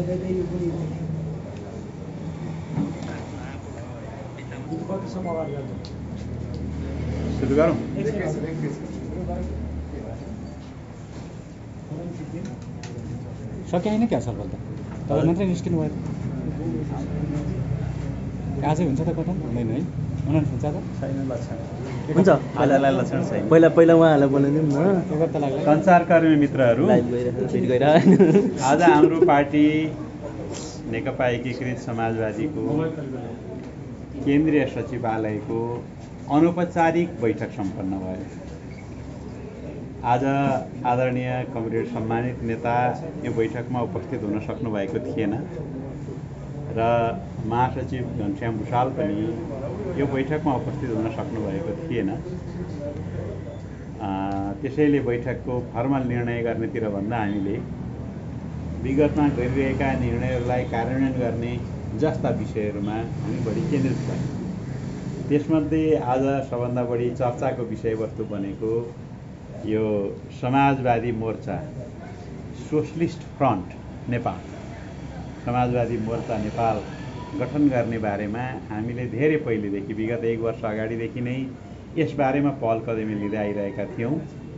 सुरु गरौँ। सकिएन क्या छलफल त तपाईँ मात्रै निस्किनु भयो आजै हुन्छ त कथा हुँदैन है उनीहरू हुन्छ त छैन लक्षण हुन्छ आजलाई लक्षण छैन। पहिला उहाँहरूलाई बोलाइदिउँ न। त लाग्ला सञ्चारकर्मी मित्रहरू, गइरहेको आज हाम्रो पार्टी नेकपा एकीकृत समाजवादीको केन्द्रीय सचिवालयको अनौपचारिक बैठक सम्पन्न भयो। आज आदरणीय कमरेड सम्मानित नेता यो बैठकमा उपस्थित हुन सक्नु भएको थिएन र महासचिव घनश्याम भुषाल पनि यो बैठकमा उपस्थित हुन सक्नु भएको थिएन। त्यसैले बैठकको फर्मल निर्णय गर्नेतिर भन्दा हामीले विगतमा गरिरहेका निर्णयहरूलाई कार्यान्वयन गर्ने जस्ता विषयहरूमा हामी बढी केन्द्रित भयौँ। त्यसमध्ये आज सबभन्दा बढी चर्चाको विषयवस्तु बनेको यो समाजवादी मोर्चा सोशलिस्ट फ्रन्ट नेपाल, समाजवादी मोर्चा नेपाल गठन गर्ने बारेमा हामीले धेरै पहिलेदेखि विगत 1 वर्ष अगाडिदेखि नै यसबारेमा पहल कदमी लिँदै आइरहेका थियौँ।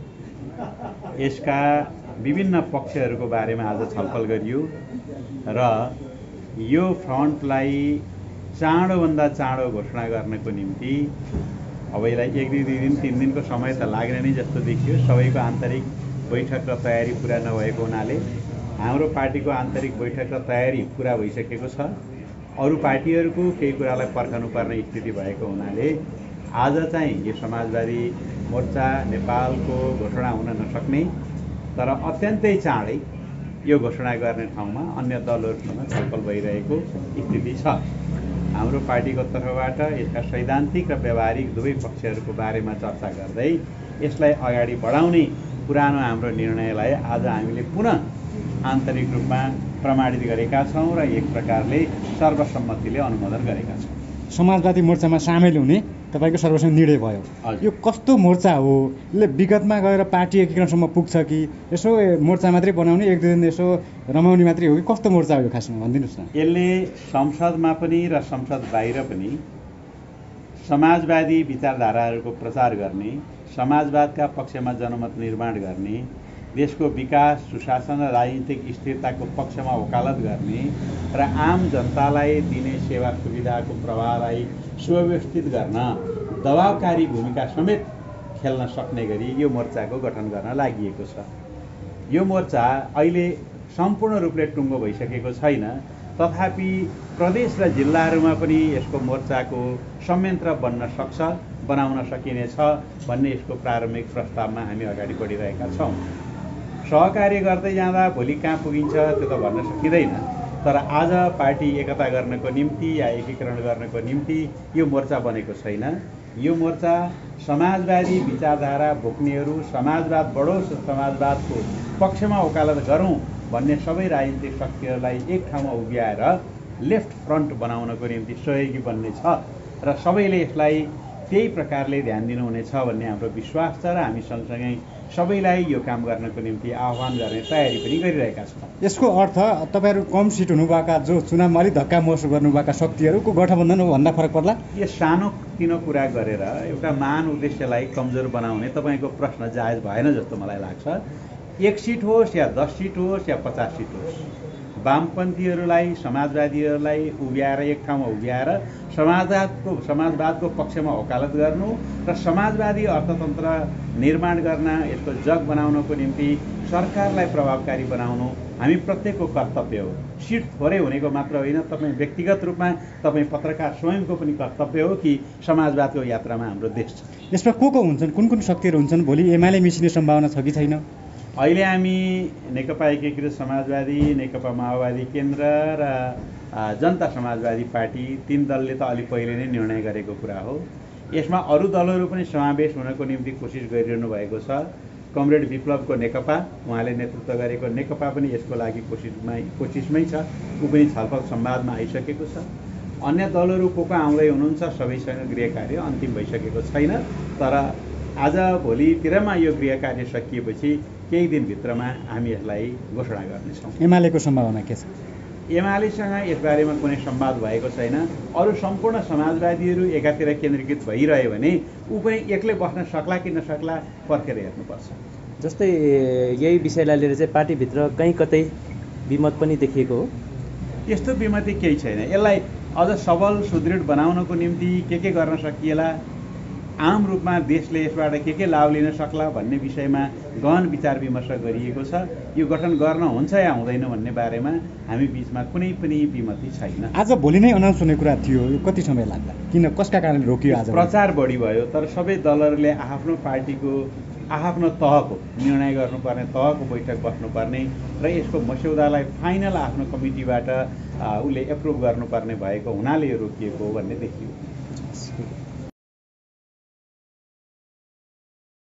यसका विभिन्न पक्षहरूको बारेमा आज छलफल गरियो र यो फ्रन्टलाई चाँडोभन्दा चाँडो घोषणा गर्नको निम्ति अब यसलाई 1 दिन 2 दिन 3 दिनको समय त लाग्ने नै जस्तो देखियो। सबैको आन्तरिक बैठक र तयारी पुरा नभएको हुनाले हाम्रो पार्टीको आन्तरिक बैठक र तयारी पुरा भइसकेको छ। अरू पार्टीहरूको केही कुरालाई पर्खनुपर्ने स्थिति भएको हुनाले आज चाहिँ यो समाजवादी मोर्चा नेपालको घोषणा हुन नसक्ने तर अत्यन्तै चाँडै यो घोषणा गर्ने ठाउँमा अन्य दलहरूसँग छलफल भइरहेको स्थिति छ। हाम्रो पार्टीको तर्फबाट यसका सैद्धान्तिक र व्यावहारिक दुवै पक्षहरूको बारेमा चर्चा गर्दै यसलाई अगाडि बढाउने पुरानो हाम्रो निर्णयलाई आज हामीले पुनः आन्तरिक रूपमा प्रमाणित गरेका छौँ र एक प्रकारले सर्वसम्मतिले अनुमोदन गरेका छौँ। समाजवादी मोर्चामा सामेल हुने तपाईँको सर्वसम्मत निर्णय भयो। यो कस्तो मोर्चा हो? यसले विगतमा गएर पार्टी एकीकरणसम्म पुग्छ कि यसो मोर्चा मात्रै बनाउने 1-2 दिन यसो रमाउने मात्रै हो कि कस्तो मोर्चा हो यो खासमा भनिदिनुहोस् न। यसले संसदमा पनि र संसद बाहिर पनि समाजवादी विचारधाराहरूको प्रचार गर्ने, समाजवादका पक्षमा जनमत निर्माण गर्ने, देशको विकास, सुशासन र राजनीतिक स्थिरताको पक्षमा वकालत गर्ने र आम जनतालाई दिने सेवा सुविधाको प्रवाहलाई सुव्यवस्थित गर्न दबावकारी भूमिका समेत खेल्न सक्ने गरी यो मोर्चाको गठन गर्न लागि। यो मोर्चा अहिले सम्पूर्ण रूपले टुङ्गो भइसकेको छैन, तथापि प्रदेश र जिल्लाहरूमा पनि यसको मोर्चाको संयन्त्र बन्न सक्छ, बनाउन सकिनेछ भन्ने यसको प्रारम्भिक प्रस्तावमा हामी अगाडि बढिरहेका छौँ। सहकार्य गर्दै जाँदा भोलि कहाँ पुगिन्छ त्यो त भन्न सकिँदैन, तर आज पार्टी एकता गर्नको निम्ति या एकीकरण गर्नको निम्ति यो मोर्चा बनेको छैन। यो मोर्चा समाजवादी विचारधारा बोक्नेहरू, समाजवाद बढोस्, समाजवादको पक्षमा वकालत गरौँ भन्ने सबै राजनीतिक शक्तिहरूलाई एक ठाउँमा उभ्याएर लेफ्ट फ्रन्ट बनाउनको निम्ति सहयोगी बन्ने छ र सबैले यसलाई त्यही प्रकारले ध्यान दिनुहुनेछ भन्ने हाम्रो विश्वास छ र हामी सँगसँगै सबैलाई यो काम गर्नको निम्ति आह्वान गर्ने तयारी पनि गरिरहेका छौँ। यसको अर्थ तपाईँहरू कम सिट हुनुभएका जो चुनावमा अलिक धक्का महसुस गर्नुभएका शक्तिहरूको गठबन्धन हो भन्दा फरक पर्ला? यो सानो कुरा गरेर एउटा महान उद्देश्यलाई कमजोर बनाउने तपाईँको प्रश्न जायज भएन जस्तो मलाई लाग्छ। 1 सिट होस् या 10 सिट होस् या 50 सिट होस्, वामपन्थीहरूलाई, समाजवादीहरूलाई उभ्याएर एक ठाउँमा उभ्याएर समाजवादको पक्षमा वकालत गर्नु र समाजवादी अर्थतन्त्र निर्माण गर्न, यसको जग बनाउनको निम्ति सरकारलाई प्रभावकारी बनाउनु हामी प्रत्येकको कर्तव्य हो। सिट थोरै हुनेको मात्र होइन, तपाईँ व्यक्तिगत रूपमा, तपाईँ पत्रकार स्वयंको पनि कर्तव्य हो कि समाजवादको यात्रामा हाम्रो देश छ। यसमा को हुन्छन्, कुन शक्तिहरू हुन्छन्? भोलि एमाले मिसिने सम्भावना छ कि छैन? अहिले हामी नेकपा एकीकृत समाजवादी, नेकपा माओवादी केन्द्र र जनता समाजवादी पार्टी 3 दलले त अलि पहिले नै निर्णय गरेको कुरा हो। यसमा अरू दलहरू पनि समावेश हुनको निम्ति कोसिस गरिरहनु भएको छ। कमरेड विप्लवको नेकपा, उहाँले नेतृत्व गरेको नेकपा पनि यसको लागि कोसिसमै छ। ऊ पनि छलफल संवादमा आइसकेको छ। अन्य दलहरू को आउँदै हुनुहुन्छ, सबैसँग गृह कार्य अन्तिम भइसकेको छैन, तर आज भोलितिरमा यो गृह कार्य सकिएपछि केही दिनभित्रमा हामी यसलाई घोषणा गर्नेछौँ। एमालेको सम्भावना के छ? एमालेसँग यसबारेमा कुनै संवाद भएको छैन। अरू सम्पूर्ण समाजवादीहरू एकातिर केन्द्रीकृत भइरह्यो भने ऊ पनि एक्लै बस्न सक्ला कि नसक्ला पर्खेर हेर्नुपर्छ। जस्तै यही विषयलाई लिएर चाहिँ पार्टीभित्र कहीँ कतै विमत पनि देखिएको हो। यस्तो विमति केही छैन। यसलाई अझ सबल सुदृढ बनाउनको निम्ति के गर्न सकिएला, आम रूपमा देशले यसबाट के लाभ लिन सक्ला भन्ने विषयमा गहन विचार विमर्श गरिएको छ। यो गठन गर्न हुन्छ या हुँदैन भन्ने बारेमा हामी बीचमा कुनै पनि विमति छैन। आज भोलि नै अनाउन्स हुने कुरा थियो, यो कति समय लाग्ला, किन कसका कारणले रोकियो? आज प्रचार बढी भयो, तर सबै दलहरूले आफ्नो पार्टीको आफ्नो तहको निर्णय गर्नुपर्ने तहको बैठक बस्नुपर्ने र यसको मस्यौदालाई फाइनल आफ्नो कमिटीबाट उसले एप्रुभ गर्नुपर्ने भएको हुनाले यो रोकिएको हो भन्ने देखियो।